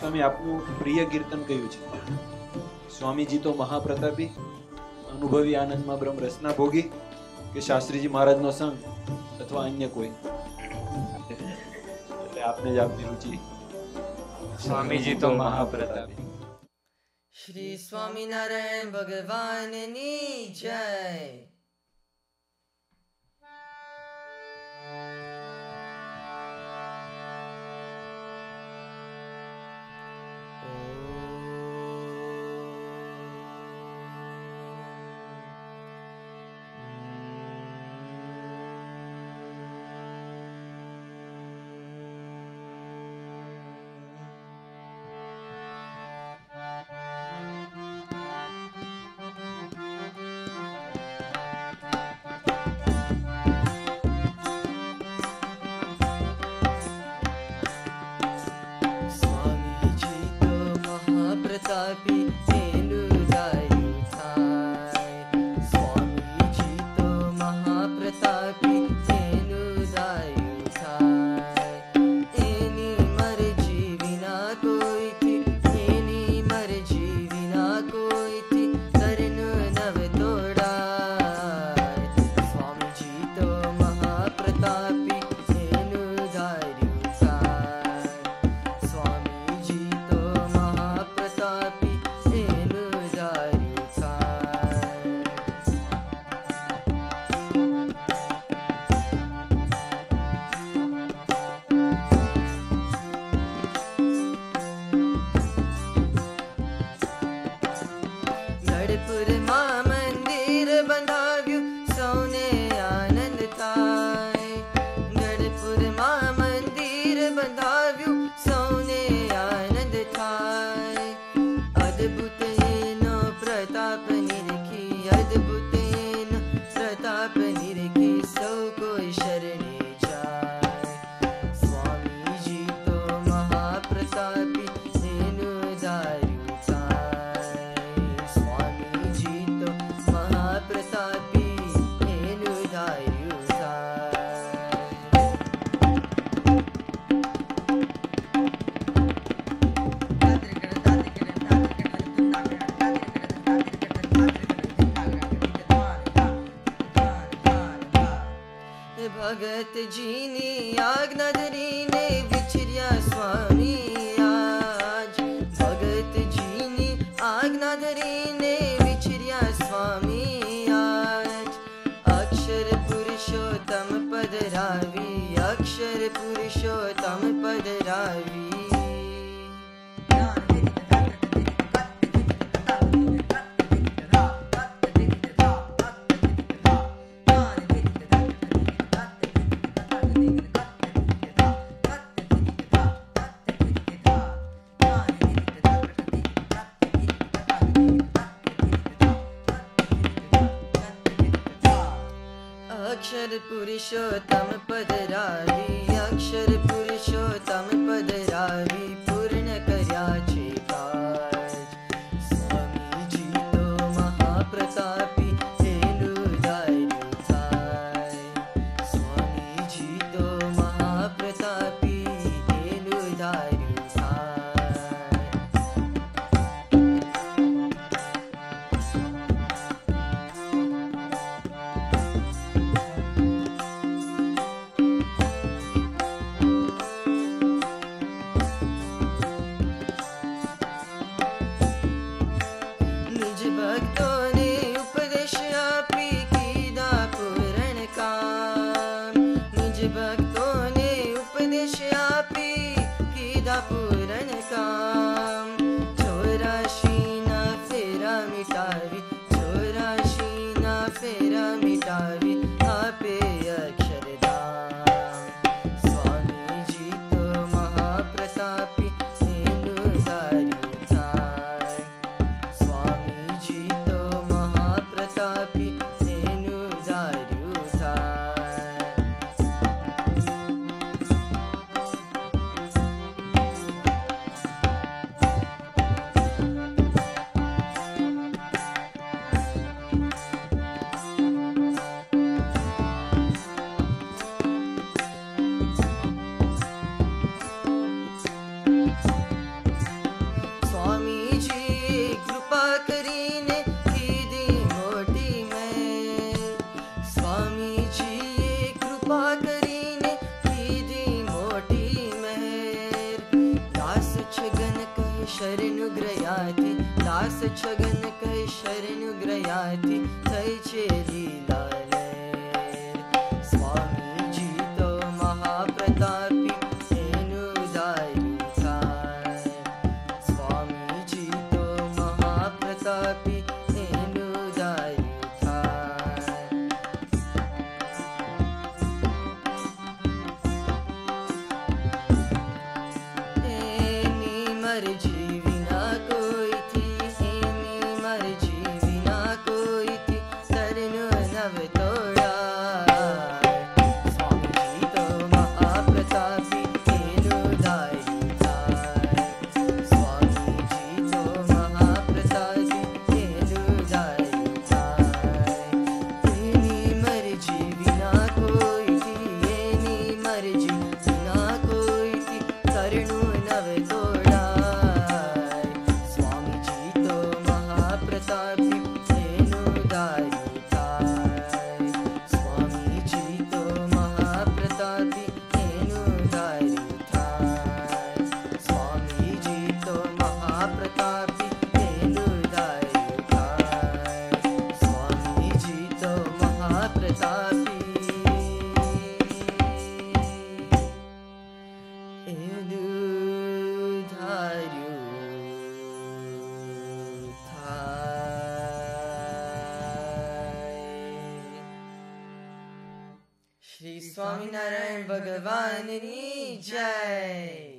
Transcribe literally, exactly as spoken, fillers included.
તમે આપનું પ્રિય કીર્તન કયું છે? સ્વામીજી તો મહાપ્રતાપી, અનુભવી આનંદમાં બ્રહ્મ રસના ભોગી, કે શાસ્ત્રીજી મહારાજનો સંગ અથવા અન્ય કોઈ? એટલે આપને જ આપની રુચિ. સ્વામીજી તો મહાપ્રતાપી. શ્રી સ્વામિનારાયણ ભગવાનની જય. भगत जीनी आज्ञा धरीने विचर्या स्वामी आज. भगत जीनी आज्ञा धरीने विचर्या स्वामी आज. अक्षर पुरुषोत्तम पद रावी, अक्षर पुरुषोत्तम पद रावी. अक्षर पुरुषोत्तम पद रावी, अक्षर पुरुषोत्तम पद रावी. पूर्ण कर्याचे काज स्वामीजी तो महाप्रतापी हेलुदायु थाय. स्वामीजी तो महाप्रतापी हेलुदायु थाय. छगन कह शरणुग्रयाति दास छगन कह शरणुग्रयाति થઈ છે લીલા લહેર સ્વામીજી તો મહાપ્રતાપી એનું દાયું થાય સ્વામીજી તો મહાપ્રતાપી એનું દાયું થાય એની મરજી વિના કોઈથી એની મરજી વિના કોઈથી તરનો નવ તોડાય સ્વામીજી તો મહાપ્રતાપી એનું દાયું થાય સ્વામીજી તો મહાપ્રતાપી એનું દાયું થાય એની મરજી વિના કોઈથી એની મરજી વિના કોઈથી તરનું નવ તોડાય સ્વામીજી તો મહાપ્રતાપી એનું દાયું થાય સ્વામીજી તો મહાપ્રતાપી એનું દાયું થાય સ્વામીજી તો મહાપ્રતાપી એનું દાયું થાય સ્વામીજી તો મહાપ્રતાપી એનું ધાર્યું થાય શ્રી સ્વામિનારાયણ ભગવાનની જય